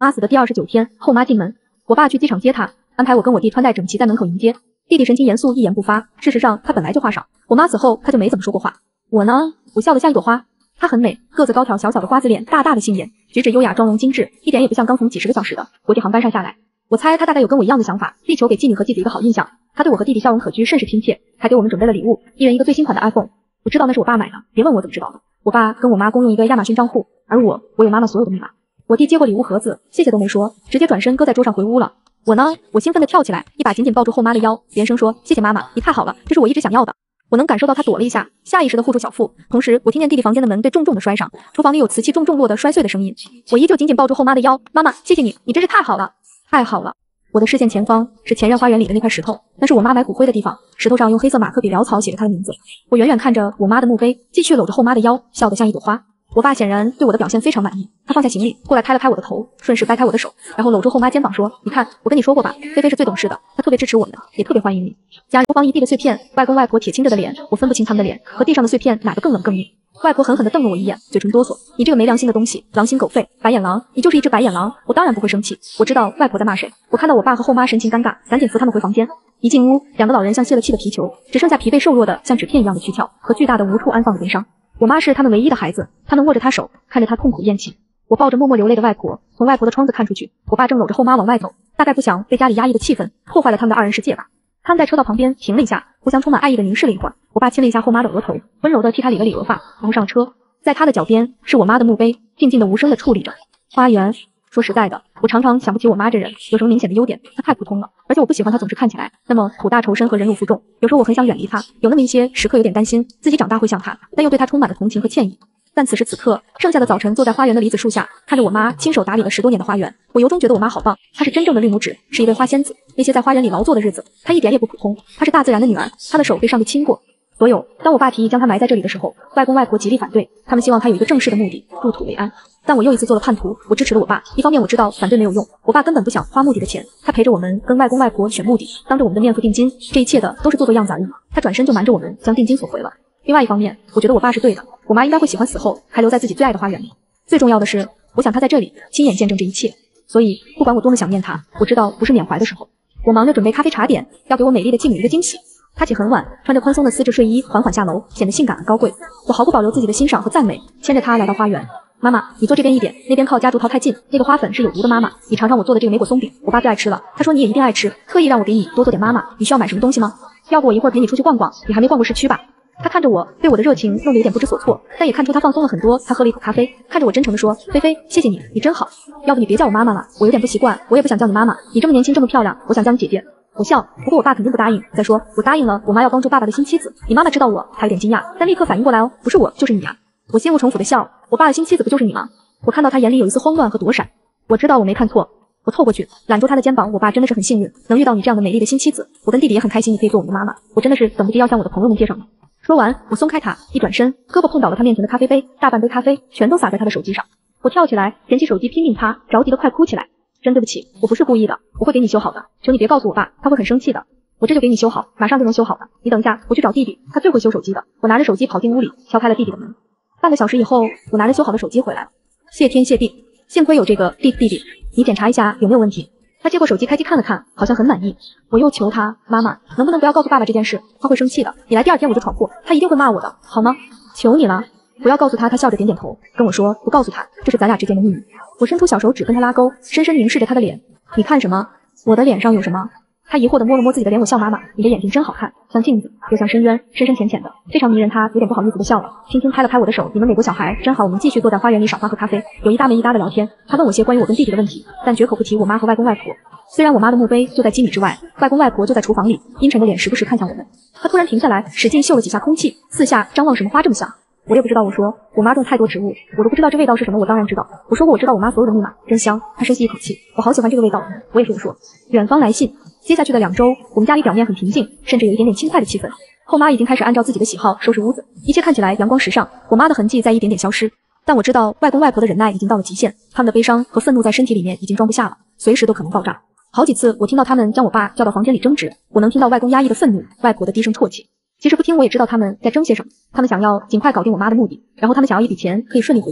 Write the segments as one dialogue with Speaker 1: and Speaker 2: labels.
Speaker 1: 妈死的第29天，后妈进门，我爸去机场接她，安排我跟我弟穿戴整齐在门口迎接。弟弟神情严肃，一言不发。事实上，他本来就话少。我妈死后，他就没怎么说过话。我呢，我笑得像一朵花。她很美，个子高挑，小小的瓜子脸，大大的杏眼，举止优雅，妆容精致，一点也不像刚从几十个小时的国际航班上下来。我猜她大概有跟我一样的想法，力求给继女和继子一个好印象。她对我和弟弟笑容可掬，甚是亲切，还给我们准备了礼物，一人一个最新款的 iPhone。我知道那是我爸买的，别问我怎么知道的。我爸跟我妈共用一个亚马逊账户，而我有妈妈所有的密码。我弟接过礼物盒子，谢谢都没说，直接转身搁在桌上回屋了。我呢，我兴奋地跳起来，一把紧紧抱住后妈的腰，连声说：“谢谢妈妈，你太好了，这是我一直想要的。”我能感受到她躲了一下，下意识地护住小腹，同时我听见弟弟房间的门被重重地摔上，厨房里有瓷器重重落得摔碎的声音。我依旧紧紧抱住后妈的腰，妈妈，谢谢你，你真是太好了，太好了。我的视线前方是前院花园里的那块石头，那是我妈埋骨灰的地方，石头上用黑色马克笔潦草写着她的名字。我远远看着我妈的墓碑，继续搂着后妈的腰，笑得像一朵花。我爸显然对我的表现非常满意，他放下行李，过来拍了拍我的头，顺势掰开我的手，然后搂住后妈肩膀说：“你看，我跟你说过吧，菲菲是最懂事的，她特别支持我们，也特别欢迎你。”家里厨房一地的碎片，外公外婆铁青着的脸，我分不清他们的脸和地上的碎片哪个更冷更硬。外婆狠狠地瞪了我一眼，嘴唇哆嗦：“你这个没良心的东西，狼心狗肺，白眼狼，你就是一只白眼狼！”我当然不会生气，我知道外婆在骂谁。我看到我爸和后妈神情尴尬，赶紧扶他们回房间。一进屋，两个老人像泄了气的皮球，只剩下疲惫瘦弱的像纸片一样的躯壳和巨大的无处安放的悲伤。我妈是他们唯一的孩子，他们握着她手，看着她痛苦咽气。我抱着默默流泪的外婆，从外婆的窗子看出去，我爸正搂着后妈往外走，大概不想被家里压抑的气氛破坏了他们的二人世界吧。他们在车道旁边停了一下，互相充满爱意的凝视了一会儿。我爸亲了一下后妈的额头，温柔地替她理了理额发，然后上车。在他的脚边是我妈的墓碑，静静的无声的矗立着。花园，说实在的，我常常想不起我妈这人有什么明显的优点，她太普通了，而且我不喜欢她总是看起来那么苦大仇深和忍辱负重。有时候我很想远离她，有那么一些时刻有点担心自己长大会像她，但又对她充满了同情和歉意。但此时此刻，盛夏的早晨，坐在花园的梨子树下，看着我妈亲手打理了10多年的花园，我由衷觉得我妈好棒，她是真正的绿拇指，是一位花仙子。那些在花园里劳作的日子，她一点也不普通，她是大自然的女儿，她的手被上帝亲过。所有，当我爸提议将她埋在这里的时候，外公外婆极力反对，他们希望她有一个正式的目的，入土为安。但我又一次做了叛徒，我支持了我爸。一方面我知道反对没有用，我爸根本不想花墓地的钱，他陪着我们跟外公外婆选墓地，当着我们的面付定金，这一切的都是做做样子而已。他转身就瞒着我们将定金索回了。另外一方面，我觉得我爸是对的，我妈应该会喜欢死后还留在自己最爱的花园里。最重要的是，我想她在这里亲眼见证这一切。所以，不管我多么想念她，我知道不是缅怀的时候。我忙着准备咖啡茶点，要给我美丽的继女一个惊喜。她起很晚，穿着宽松的丝质睡衣，缓缓下楼，显得性感而高贵。我毫不保留自己的欣赏和赞美，牵着她来到花园。妈妈，你坐这边一点，那边靠夹竹桃太近，那个花粉是有毒的。妈妈，你尝尝我做的这个莓果松饼，我爸最爱吃了，他说你也一定爱吃，特意让我给你多做点。妈妈，你需要买什么东西吗？要不我一会儿陪你出去逛逛，你还没逛过市区吧？他看着我，对我的热情弄得有点不知所措，但也看出他放松了很多。他喝了一口咖啡，看着我真诚地说：“菲菲，谢谢你，你真好。要不你别叫我妈妈了，我有点不习惯，我也不想叫你妈妈，你这么年轻，这么漂亮，我想叫你姐姐。”我笑，不过我爸肯定不答应。再说，我答应了，我妈要帮助爸爸的新妻子。你妈妈知道我，她有点惊讶，但立刻反应过来哦，不是我，就是你啊！我心无城府地笑，我爸的新妻子不就是你吗？我看到他眼里有一丝慌乱和躲闪，我知道我没看错。我凑过去，揽住他的肩膀。我爸真的是很幸运，能遇到你这样的美丽的新妻子。我跟弟弟也很开心，你可以做我们的妈妈。我真的是等不及要向我的朋友们介绍你。说完，我松开他，一转身，胳膊碰倒了他面前的咖啡杯，大半杯咖啡全都洒在他的手机上。我跳起来，捡起手机拼命擦，着急的快哭起来。真对不起，我不是故意的，我会给你修好的，求你别告诉我爸，他会很生气的。我这就给你修好，马上就能修好的。你等一下，我去找弟弟，他最会修手机的。我拿着手机跑进屋里，敲开了弟弟的门。半个小时以后，我拿着修好的手机回来了。谢天谢地，幸亏有这个弟弟，你检查一下有没有问题。他接过手机开机看了看，好像很满意。我又求他，妈妈，能不能不要告诉爸爸这件事，他会生气的。你来第二天我就闯祸，他一定会骂我的，好吗？求你了，不要告诉他。他笑着点点头，跟我说不告诉他，这是咱俩之间的秘密。我伸出小手指跟他拉钩，深深凝视着他的脸。你看什么？我的脸上有什么？他疑惑地摸了摸自己的脸，我笑妈妈，你的眼睛真好看，像镜子，又像深渊，深深浅浅的，非常迷人。他有点不好意思地笑了，轻轻拍了拍我的手。你们美国小孩真好。我们继续坐在花园里赏花喝咖啡，有一搭没一搭的聊天。他问我些关于我跟弟弟的问题，但绝口不提我妈和外公外婆。虽然我妈的墓碑就在几米之外，外公外婆就在厨房里，阴沉的脸时不时看向我们。他突然停下来，使劲嗅了几下空气，四下张望。什么花这么香？我也不知道。我说我妈种太多植物，我都不知道这味道是什么。我当然知道。我说过我知道我妈所有的密码，真香。他深吸一口气，我好喜欢这个味道。我也是。我说远方来信。接下去的2周，我们家里表面很平静，甚至有一点点轻快的气氛。后妈已经开始按照自己的喜好收拾屋子，一切看起来阳光时尚。我妈的痕迹在一点点消失，但我知道外公外婆的忍耐已经到了极限，他们的悲伤和愤怒在身体里面已经装不下了，随时都可能爆炸。好几次我听到他们将我爸叫到房间里争执，我能听到外公压抑的愤怒，外婆的低声啜泣。其实不听我也知道他们在争些什么，他们想要尽快搞定我妈的目的，然后他们想要一笔钱可以顺利回国。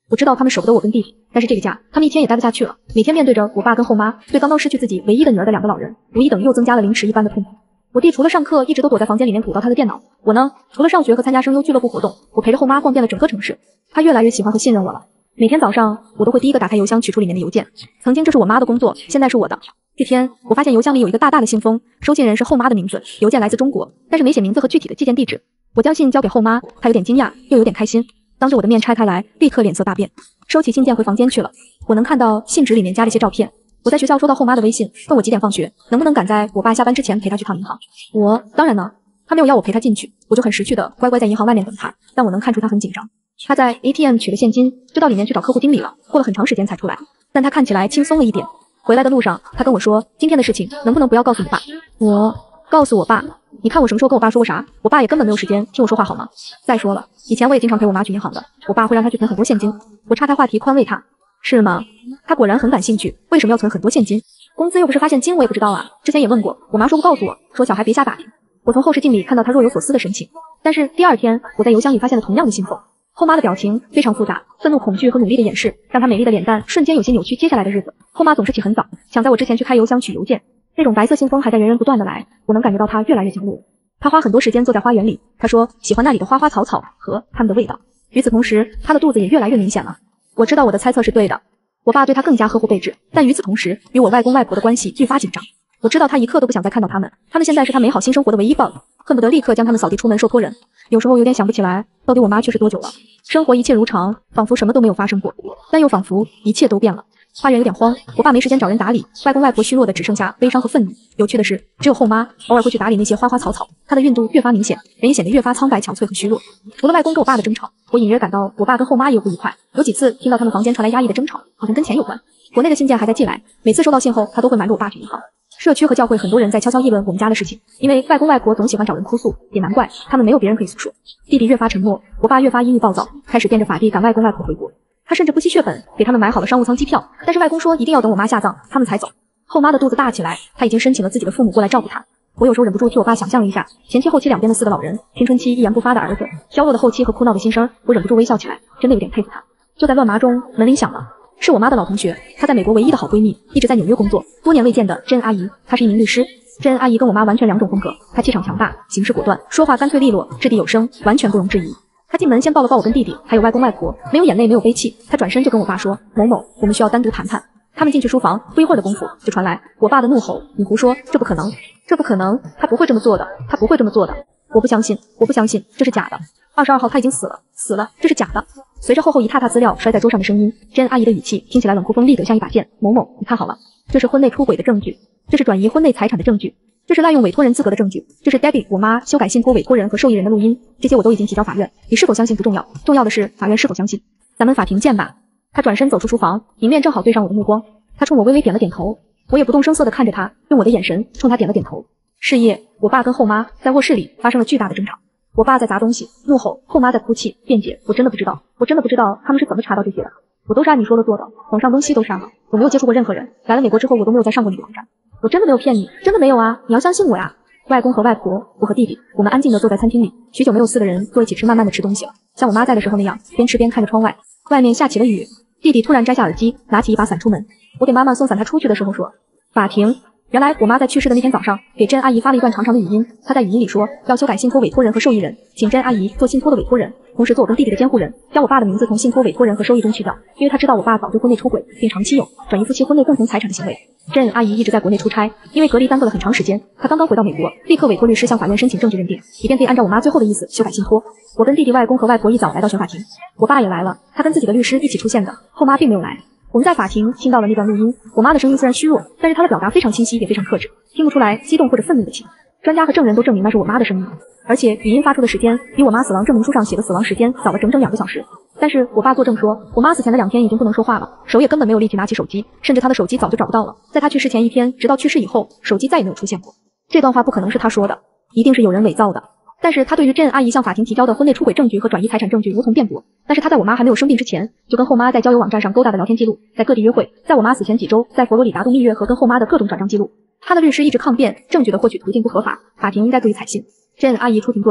Speaker 1: 我知道他们舍不得我跟弟弟，但是这个家他们一天也待不下去了。每天面对着我爸跟后妈对刚刚失去自己唯一的女儿的2个老人，无一等又增加了凌迟一般的痛苦。我弟除了上课一直都躲在房间里面鼓捣他的电脑，我呢，除了上学和参加声优俱乐部活动，我陪着后妈逛遍了整个城市。他越来越喜欢和信任我了。每天早上我都会第一个打开邮箱取出里面的邮件，曾经这是我妈的工作，现在是我的。这天我发现邮箱里有一个大大的信封，收信人是后妈的名字，邮件来自中国，但是没写名字和具体的寄件地址。我将信交给后妈，她有点惊讶，又有点开心，当着我的面拆开来，立刻脸色大变，收起信件回房间去了。我能看到信纸里面加了些照片。我在学校收到后妈的微信，问我几点放学，能不能赶在我爸下班之前陪他去趟银行。我当然呢，他没有要我陪他进去，我就很识趣的乖乖在银行外面等他，但我能看出他很紧张。他在 ATM 取了现金，就到里面去找客户经理了，过了很长时间才出来，但他看起来轻松了一点。回来的路上，他跟我说，今天的事情能不能不要告诉你爸。我告诉我爸，你看我什么时候跟我爸说过啥？我爸也根本没有时间听我说话好吗？再说了，以前我也经常陪我妈去银行的，我爸会让她去存很多现金。我岔开话题宽慰他，是吗？他果然很感兴趣，为什么要存很多现金？工资又不是发现金，我也不知道啊。之前也问过，我妈说不告诉我，说小孩别瞎打听。我从后视镜里看到他若有所思的神情。但是第二天，我在邮箱里发现了同样的信封。后妈的表情非常复杂，愤怒、恐惧和努力的掩饰，让她美丽的脸蛋瞬间有些扭曲。接下来的日子，后妈总是起很早，想在我之前去开邮箱取邮件。那种白色信封还在源源不断的来，我能感觉到她越来越焦虑。她花很多时间坐在花园里，她说喜欢那里的花花草草和它们的味道。与此同时，她的肚子也越来越明显了。我知道我的猜测是对的，我爸对她更加呵护备至，但与此同时，与我外公外婆的关系愈发紧张。我知道他一刻都不想再看到他们，他们现在是他美好新生活的唯一 bug， 恨不得立刻将他们扫地出门受托人。有时候有点想不起来，到底我妈去世多久了？生活一切如常，仿佛什么都没有发生过，但又仿佛一切都变了。花园有点荒，我爸没时间找人打理，外公外婆虚弱的只剩下悲伤和愤怒。有趣的是，只有后妈偶尔会去打理那些花花草草，她的孕肚越发明显，人也显得越发苍白憔悴和虚弱。除了外公跟我爸的争吵，我隐约感到我爸跟后妈也有不愉快，有几次听到他们房间传来压抑的争吵，好像跟钱有关。国内的信件还在寄来，每次收到信后，他都会瞒着我爸去银行。社区和教会很多人在悄悄议论我们家的事情，因为外公外婆总喜欢找人哭诉，也难怪他们没有别人可以诉说。弟弟越发沉默，我爸越发阴郁暴躁，开始变着法地赶外公外婆回国。他甚至不惜血本给他们买好了商务舱机票，但是外公说一定要等我妈下葬他们才走。后妈的肚子大起来，他已经申请了自己的父母过来照顾她。我有时候忍不住替我爸想象了一下前期后期两边的4个老人，青春期一言不发的儿子，娇弱的后期和哭闹的新生，我忍不住微笑起来，真的有点佩服他。就在乱麻中，门铃响了。是我妈的老同学，她在美国唯一的好闺蜜，一直在纽约工作，多年未见的甄阿姨，她是一名律师。甄阿姨跟我妈完全两种风格，她气场强大，行事果断，说话干脆利落，掷地有声，完全不容置疑。她进门先抱了抱我跟弟弟，还有外公外婆，没有眼泪，没有悲泣，她转身就跟我爸说：“某某，我们需要单独谈谈。”他们进去书房，不一会儿的功夫，就传来我爸的怒吼：“你胡说，这不可能，这不可能，他不会这么做的，他不会这么做的，我不相信，我不相信，这是假的。22号他已经死了，死了，这是假的。”随着厚厚一沓沓资料摔在桌上的声音，甄阿姨的语气听起来冷酷锋利得像一把剑。某某，你看好了，这是婚内出轨的证据，这是转移婚内财产的证据，这是滥用委托人资格的证据，这是 Debbie 我妈修改信托委托人和受益人的录音，这些我都已经提交法院。你是否相信不重要，重要的是法院是否相信。咱们法庭见吧。他转身走出书房，迎面正好对上我的目光，他冲我微微点了点头，我也不动声色地看着他，用我的眼神冲他点了点头。是夜，我爸跟后妈在卧室里发生了巨大的争吵。我爸在砸东西，怒吼；后妈在哭泣，辩解。我真的不知道，我真的不知道他们是怎么查到这些的。我都是按你说的做的，网上东西都删了，我没有接触过任何人。来了美国之后，我都没有再上过你的网站。我真的没有骗你，真的没有啊！你要相信我呀。外公和外婆，我和弟弟，我们安静地坐在餐厅里，许久没有4个人坐一起吃，慢慢地吃东西了，像我妈在的时候那样，边吃边看着窗外。外面下起了雨，弟弟突然摘下耳机，拿起一把伞出门。我给妈妈送伞，她出去的时候说：“法庭。”原来我妈在去世的那天早上给甄阿姨发了一段长长的语音，她在语音里说要修改信托委托人和受益人，请甄阿姨做信托的委托人，同时做我跟弟弟的监护人，将我爸的名字从信托委托人和收益中去掉，因为她知道我爸早就婚内出轨，并长期有转移夫妻婚内共同财产的行为。甄阿姨一直在国内出差，因为隔离耽搁了很长时间，她刚刚回到美国，立刻委托律师向法院申请证据认定，以便可以按照我妈最后的意思修改信托。我跟弟弟、外公和外婆一早来到选法庭，我爸也来了，他跟自己的律师一起出现的，后妈并没有来。我们在法庭听到了那段录音，我妈的声音虽然虚弱，但是她的表达非常清晰，也非常克制，听不出来激动或者愤怒的情绪。专家和证人都证明那是我妈的声音，而且语音发出的时间比我妈死亡证明书上写的死亡时间早了整整2个小时。但是我爸作证说，我妈死前的2天已经不能说话了，手也根本没有力气拿起手机，甚至她的手机早就找不到了。在她去世前1天，直到去世以后，手机再也没有出现过。这段话不可能是她说的，一定是有人伪造的。但是他对于甄阿姨向法庭提交的婚内出轨证据和转移财产证据无从辩驳。但是他在我妈还没有生病之前，就跟后妈在交友网站上勾搭的聊天记录，在各地约会，在我妈死前几周，在佛罗里达度蜜月和跟后妈的各种转账记录。他的律师一直抗辩，证据的获取途径不合法，法庭应该可以采信。甄阿姨出庭作证，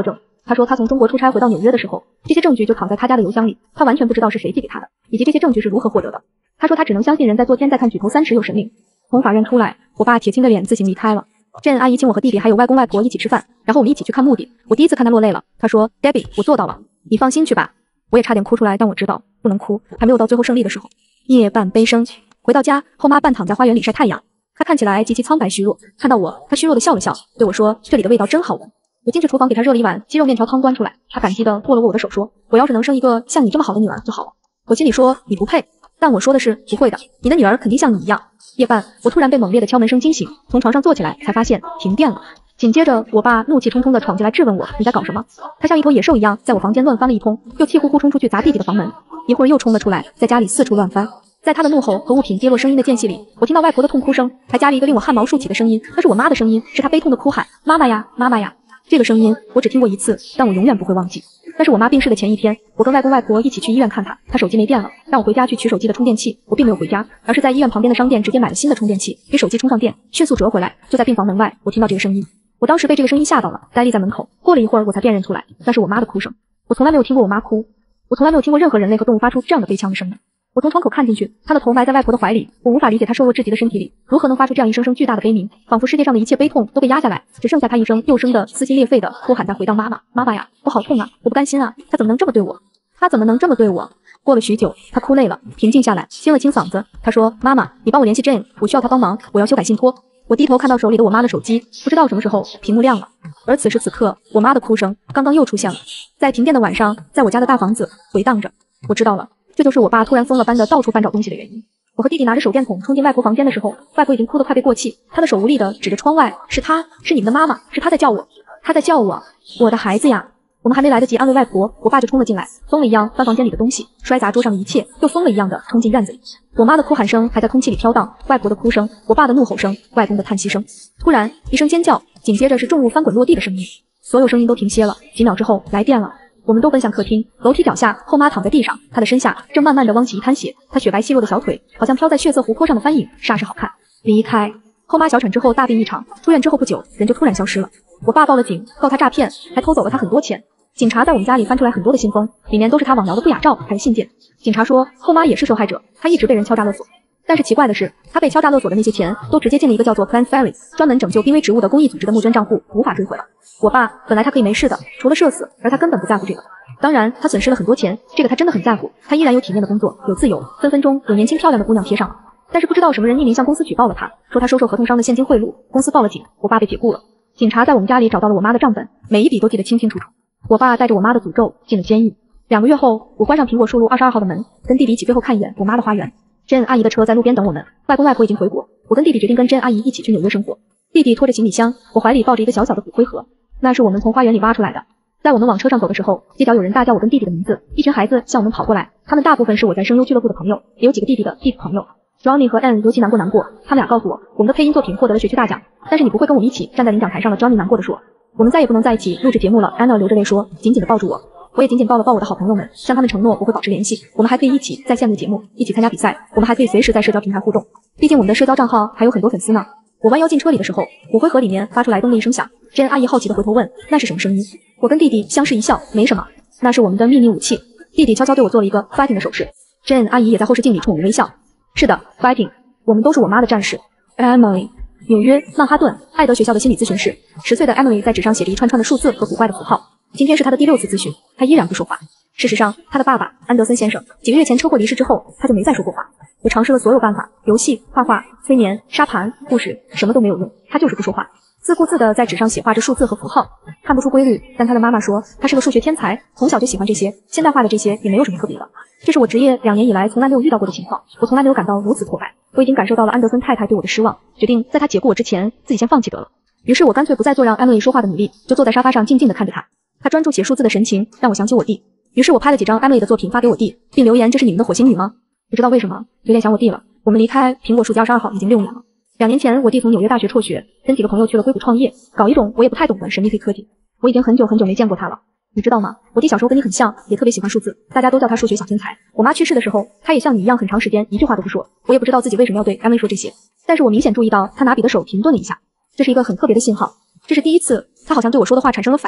Speaker 1: 他说他从中国出差回到纽约的时候，这些证据就躺在他家的邮箱里，他完全不知道是谁寄给他的，以及这些证据是如何获得的。他说他只能相信人在做天在看举头三尺有神灵。从法院出来，我爸铁青着脸自行离开了。Jane 阿姨请我和弟弟还有外公外婆一起吃饭，然后我们一起去看墓地。我第一次看他落泪了。他说 Debbie 我做到了，你放心去吧。我也差点哭出来，但我知道不能哭，还没有到最后胜利的时候。夜半悲声。回到家，后妈半躺在花园里晒太阳，她看起来极其苍白虚弱。看到我，她虚弱地笑了笑，对我说这里的味道真好闻。我进去厨房给她热了一碗鸡肉面条汤端出来，她感激地握了握我的手说，我要是能生一个像你这么好的女儿就好了。我心里说你不配，但我说的是不会的，你的女儿肯定像你一样。夜半，我突然被猛烈的敲门声惊醒，从床上坐起来才发现停电了。紧接着，我爸怒气冲冲地闯进来质问我你在搞什么？他像一头野兽一样在我房间乱翻了一通，又气呼呼冲出去砸弟弟的房门，一会儿又冲了出来，在家里四处乱翻。在他的怒吼和物品跌落声音的间隙里，我听到外婆的痛哭声，还加了一个令我汗毛竖起的声音，那是我妈的声音，是她悲痛的哭喊妈妈呀妈妈呀。这个声音我只听过一次，但我永远不会忘记。那是我妈病逝的前一天，我跟外公外婆一起去医院看她，她手机没电了，让我回家去取手机的充电器。我并没有回家，而是在医院旁边的商店直接买了新的充电器，给手机充上电，迅速折回来。就在病房门外，我听到这个声音，我当时被这个声音吓到了，呆立在门口。过了一会儿，我才辨认出来，那是我妈的哭声。我从来没有听过我妈哭，我从来没有听过任何人类和动物发出这样的悲腔的声音。我从窗口看进去，她的头埋在外婆的怀里，我无法理解她瘦弱至极的身体里如何能发出这样一声声巨大的悲鸣，仿佛世界上的一切悲痛都被压下来，只剩下她一声又声的撕心裂肺的哭喊在回荡妈妈妈妈呀，我好痛啊，我不甘心啊，她怎么能这么对我？她怎么能这么对我？过了许久，她哭累了，平静下来，清了清嗓子，她说妈妈，你帮我联系 Jane， 我需要她帮忙，我要修改信托。我低头看到手里的我妈的手机，不知道什么时候屏幕亮了，而此时此刻，我妈的哭声刚刚又出现了，在停电的晚上，在我家的大房子回荡着。我知道了，这就是我爸突然疯了般的到处翻找东西的原因。我和弟弟拿着手电筒冲进外婆房间的时候，外婆已经哭得快被过气，她的手无力地指着窗外，是她，是你们的妈妈，是她在叫我，她在叫我，我的孩子呀。我们还没来得及安慰外婆，我爸就冲了进来，疯了一样翻房间里的东西，摔砸桌上的一切，又疯了一样的冲进院子里。我妈的哭喊声还在空气里飘荡，外婆的哭声，我爸的怒吼声，外公的叹息声。突然一声尖叫，紧接着是重物翻滚落地的声音，所有声音都停歇了。几秒之后来电了。我们都奔向客厅，楼梯脚下，后妈躺在地上，她的身下正慢慢地汪起一滩血，她雪白细弱的小腿好像飘在血色湖泊上的帆影，煞是好看。离开后妈小产之后大病一场，出院之后不久，人就突然消失了。我爸报了警，告她诈骗，还偷走了她很多钱。警察在我们家里翻出来很多的信封，里面都是她网聊的不雅照还有信件。警察说后妈也是受害者，她一直被人敲诈勒索。但是奇怪的是，她被敲诈勒索的那些钱都直接进了一个叫做 Plant Fairy 专门拯救濒危植物的公益组织的募捐账户，无法追回了。我爸本来他可以没事的，除了社死，而他根本不在乎这个。当然他损失了很多钱，这个他真的很在乎，他依然有体面的工作，有自由，分分钟有年轻漂亮的姑娘贴上了。但是不知道什么人匿名向公司举报了他，说他收受合同商的现金贿赂，公司报了警，我爸被解雇了。警察在我们家里找到了我妈的账本，每一笔都记得清清楚楚。我爸带着我妈的诅咒进了监狱。2个月后，我关上苹果树路22号的门，跟弟弟一起最后看一眼我妈的花园。Jane 阿姨的车在路边等我们，外公外婆已经回国，我跟弟弟决定跟 Jane 阿姨一起去纽约生活。弟弟拖着行李箱，我怀里抱着一个小小的骨灰盒，那是我们从花园里挖出来的。在我们往车上走的时候，街角有人大叫我跟弟弟的名字，一群孩子向我们跑过来，他们大部分是我在声优俱乐部的朋友，也有几个弟弟的弟子朋友。Johnny 和 Anne 尤其难过，他们俩告诉我们的配音作品获得了学区大奖，但是你不会跟我们一起站在领奖台上了。Johnny 难过地说，我们再也不能在一起录制节目了。Anna 流着泪说，紧紧地抱住我，我也紧紧抱了抱我的好朋友们，向他们承诺我会保持联系，我们还可以一起在线录节目，一起参加比赛，我们还可以随时在社交平台互动，毕竟我们的社交账号还有很多粉丝呢。我弯腰进车里的时候，骨灰盒里面发出来咚的一声响。Jane 阿姨好奇地回头问，那是什么声音？我跟弟弟相视一笑，没什么，那是我们的秘密武器。弟弟悄悄对我做了一个 fighting 的手势。Jane 阿姨也在后视镜里冲我们微笑。是的 fighting， 我们都是我妈的战士。Emily， 纽约曼哈顿爱德学校的心理咨询室。10岁的 Emily 在纸上写着一串串的数字和古怪的符号。今天是她的第6次咨询，她依然不说话。事实上，她的爸爸安德森先生几个月前车祸离世之后，他就没再说过话。我尝试了所有办法，游戏、画画、催眠、沙盘、故事，什么都没有用，他就是不说话，自顾自地在纸上写画着数字和符号，看不出规律。但他的妈妈说他是个数学天才，从小就喜欢这些，现代化的这些也没有什么特别的。这是我职业2年以来从来没有遇到过的情况，我从来没有感到如此挫败。我已经感受到了安德森太太对我的失望，决定在他解雇我之前自己先放弃得了。于是我干脆不再做让 Emily 说话的努力，就坐在沙发上静静地看着她。她专注写数字的神情让我想起我弟，于是我拍了几张 Emily 的作品发给我弟，并留言这是你们的火星女吗？不知道为什么有点想我弟了。我们离开苹果树街22号已经6年了。2年前我弟从纽约大学辍学，跟几个朋友去了硅谷创业，搞一种我也不太懂的神秘黑科技。我已经很久没见过他了。你知道吗？我弟小时候跟你很像，也特别喜欢数字，大家都叫他数学小天才。我妈去世的时候，他也像你一样很长时间一句话都不说。我也不知道自己为什么要对 Emily 说这些，但是我明显注意到他拿笔的手停顿了一下，这是一个很特别的信号。这是第一次他好像对我说的话产生了反应。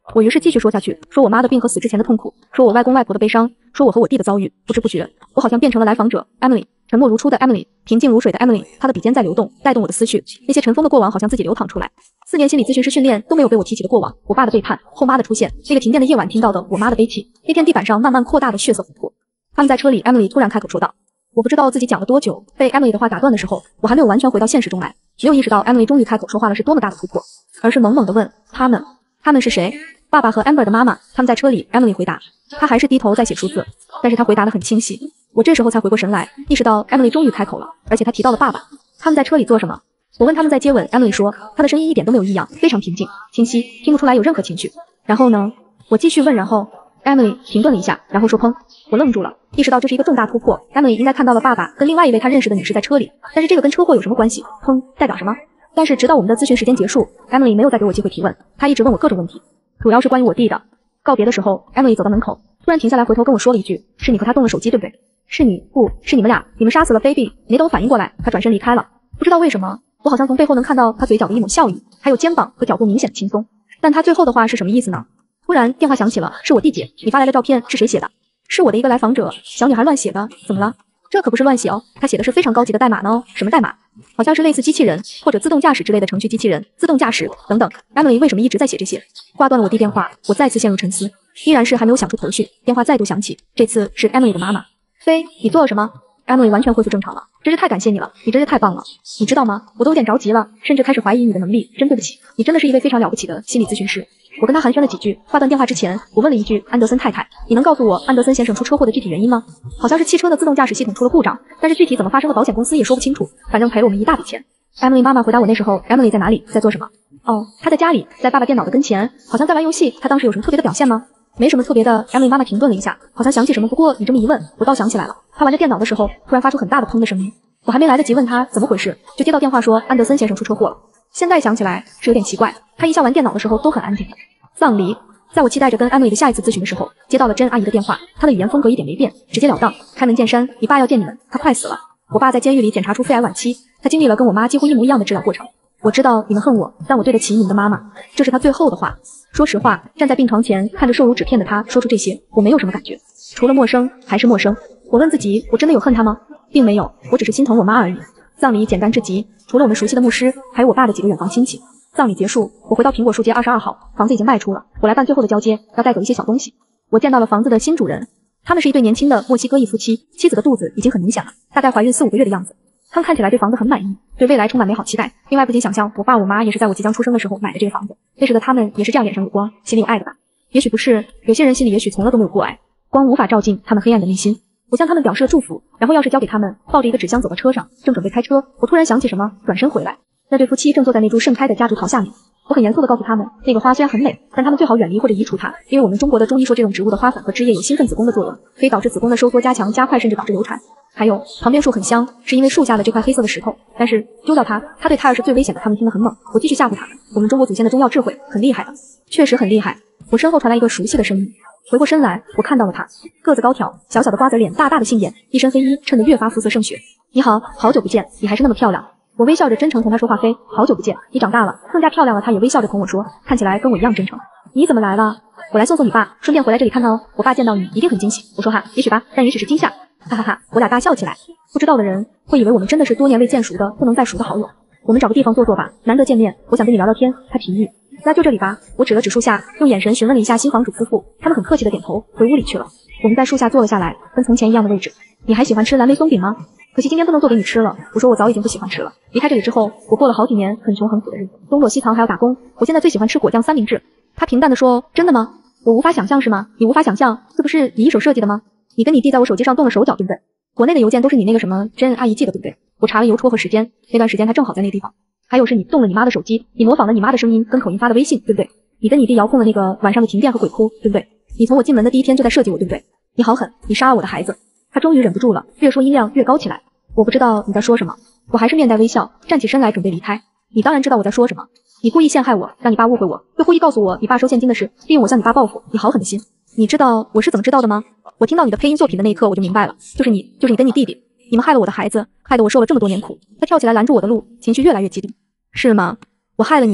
Speaker 1: 我于是继续说下去，说我妈的病和死之前的痛苦，说我外公外婆的悲伤，说我和我弟的遭遇。不知不觉，我好像变成了来访者 Emily， 沉默如初的 Emily， 平静如水的 Emily， 她的笔尖在流动，带动我的思绪。那些尘封的过往好像自己流淌出来。4年心理咨询师训练都没有被我提起的过往，我爸的背叛，后妈的出现，那个停电的夜晚听到的我妈的悲泣，那天地板上慢慢扩大的血色琥珀。他们在车里 ，Emily 突然开口说道。我不知道自己讲了多久，被 Emily 的话打断的时候，我还没有完全回到现实中来，没有意识到 Emily 终于开口说话了是多么大的突破，而是冷冷地问他们是谁？爸爸和 Amber 的妈妈，他们在车里。Emily 回答，她还是低头在写数字，但是她回答得很清晰。我这时候才回过神来，意识到 Emily 终于开口了，而且她提到了爸爸。他们在车里做什么？我问他们在接吻 ，Emily 说，她的声音一点都没有异样，非常平静、清晰，听不出来有任何情绪。然后呢？我继续问，然后 Emily 停顿了一下，然后说砰。我愣住了，意识到这是一个重大突破。Emily 应该看到了爸爸跟另外一位她认识的女士在车里，但是这个跟车祸有什么关系？砰，代表什么？但是直到我们的咨询时间结束 ，Emily 没有再给我机会提问，她一直问我各种问题，主要是关于我弟的。告别的时候 ，Emily 走到门口，突然停下来，回头跟我说了一句：“是你和他动了手机，对不对？”“是你，不是你们俩，你们杀死了 baby。”没等我反应过来，他转身离开了。不知道为什么，我好像从背后能看到他嘴角的一抹笑意，还有肩膀和脚步明显的轻松。但他最后的话是什么意思呢？突然电话响起了，是我弟姐，你发来的照片是谁写的？是我的一个来访者，小女孩乱写的，怎么了？这可不是乱写哦，她写的是非常高级的代码呢哦。什么代码？好像是类似机器人或者自动驾驶之类的程序，机器人、自动驾驶等等。Emily 为什么一直在写这些？挂断了我弟电话，我再次陷入沉思，依然是还没有想出头绪。电话再度响起，这次是 Emily 的妈妈。飞，你做了什么？ Emily 完全恢复正常了，真是太感谢你了，你真是太棒了。你知道吗？我都有点着急了，甚至开始怀疑你的能力。真对不起，你真的是一位非常了不起的心理咨询师。我跟他寒暄了几句，挂断电话之前，我问了一句：安德森太太，你能告诉我安德森先生出车祸的具体原因吗？好像是汽车的自动驾驶系统出了故障，但是具体怎么发生的，保险公司也说不清楚，反正赔了我们一大笔钱。Emily 妈妈回答我那时候 ，Emily 在哪里，在做什么？哦，她在家里，在爸爸电脑的跟前，好像在玩游戏。她当时有什么特别的表现吗？没什么特别的。Emily 妈妈停顿了一下，好像想起什么。不过你这么一问，我倒想起来了，她玩着电脑的时候，突然发出很大的砰的声音。我还没来得及问她怎么回事，就接到电话说安德森先生出车祸了。现在想起来是有点奇怪，他一向玩电脑的时候都很安静的。葬礼，在我期待着跟 Emily 的下一次咨询的时候，接到了甄阿姨的电话，她的语言风格一点没变，直截了当，开门见山，你爸要见你们，他快死了。我爸在监狱里检查出肺癌晚期，他经历了跟我妈几乎一模一样的治疗过程。我知道你们恨我，但我对得起你们的妈妈。这是他最后的话。说实话，站在病床前看着瘦如纸片的他说出这些，我没有什么感觉，除了陌生还是陌生。我问自己，我真的有恨他吗？并没有，我只是心疼我妈而已。葬礼简单至极，除了我们熟悉的牧师，还有我爸的几个远房亲戚。葬礼结束，我回到苹果树街22号，房子已经卖出了，我来办最后的交接，要带走一些小东西。我见到了房子的新主人，他们是一对年轻的墨西哥裔夫妻，妻子的肚子已经很明显了，大概怀孕4、5个月的样子。他们看起来对房子很满意，对未来充满美好期待。另外不禁想象，我爸我妈也是在我即将出生的时候买的这个房子，那时的他们也是这样脸上有光，心里有爱的吧？也许不是，有些人心里也许从来都没有过爱，光无法照进他们黑暗的内心。我向他们表示了祝福，然后钥匙交给他们，抱着一个纸箱走到车上，正准备开车，我突然想起什么，转身回来。那对夫妻正坐在那株盛开的夹竹桃下面。我很严肃地告诉他们，那个花虽然很美，但他们最好远离或者移除它，因为我们中国的中医说这种植物的花粉和枝叶有兴奋子宫的作用，可以导致子宫的收缩加强加快，甚至导致流产。还有旁边树很香，是因为树下的这块黑色的石头，但是丢掉它，它对胎儿是最危险的。他们听得很猛，我继续吓唬他们，我们中国祖先的中药智慧很厉害的，确实很厉害。我身后传来一个熟悉的声音，回过身来，我看到了他，个子高挑，小小的瓜子脸，大大的杏眼，一身黑衣，衬得越发肤色胜雪。你好，好久不见，你还是那么漂亮。我微笑着真诚同他说话，飞，好久不见，你长大了，更加漂亮了。他也微笑着同我说，看起来跟我一样真诚。你怎么来了？我来送送你爸，顺便回来这里看看哦。我爸见到你一定很惊喜。我说哈，也许吧，但也许是惊吓。哈哈哈，我俩大笑起来。不知道的人会以为我们真的是多年未见熟的不能再熟的好友。我们找个地方坐坐吧，难得见面，我想跟你聊聊天。他提议，那就这里吧。我指了指树下，用眼神询问了一下新房主夫妇，他们很客气的点头，回屋里去了。我们在树下坐了下来，跟从前一样的位置。你还喜欢吃蓝莓松饼吗？可惜今天不能做给你吃了。我说我早已经不喜欢吃了。离开这里之后，我过了好几年很穷很苦的日子，东躲西藏还要打工。我现在最喜欢吃果酱三明治。他平淡地说，真的吗？我无法想象是吗？你无法想象，这不是你一手设计的吗？你跟你弟在我手机上动了手脚，对不对？国内的邮件都是你那个什么甄阿姨寄的，对不对？我查了邮戳和时间，那段时间他正好在那地方。还有是你动了你妈的手机，你模仿了你妈的声音跟口音发的微信，对不对？你跟你弟遥控了那个晚上的停电和鬼哭，对不对？你从我进门的第一天就在设计我，对不对？你好狠，你杀了我的孩子。他终于忍不住了，越说音量越高起来。我不知道你在说什么。我还是面带微笑，站起身来准备离开。你当然知道我在说什么。你故意陷害我，让你爸误会我，又故意告诉我你爸收现金的事，利用我向你爸报复。你好狠的心。你知道我是怎么知道的吗？我听到你的配音作品的那一刻我就明白了，就是你跟你弟弟，你们害了我的孩子，害得我受了这么多年苦。他跳起来拦住我的路，情绪越来越激动。是吗？我害了你？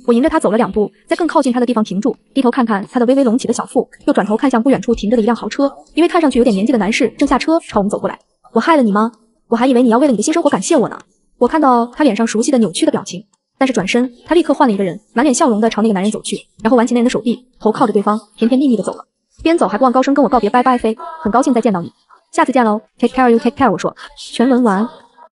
Speaker 1: 我迎着他走了2步，在更靠近他的地方停住，低头看看他的微微隆起的小腹，又转头看向不远处停着的一辆豪车，一位看上去有点年纪的男士正下车朝我们走过来。我害了你吗？我还以为你要为了你的新生活感谢我呢。我看到他脸上熟悉的扭曲的表情，但是转身，他立刻换了一个人，满脸笑容的朝那个男人走去，然后挽起那人的手臂，头靠着对方，甜甜蜜蜜的走了。边走还不忘高声跟我告别，拜拜飞，很高兴再见到你，下次见喽 ，take care you take care。我说，全文完。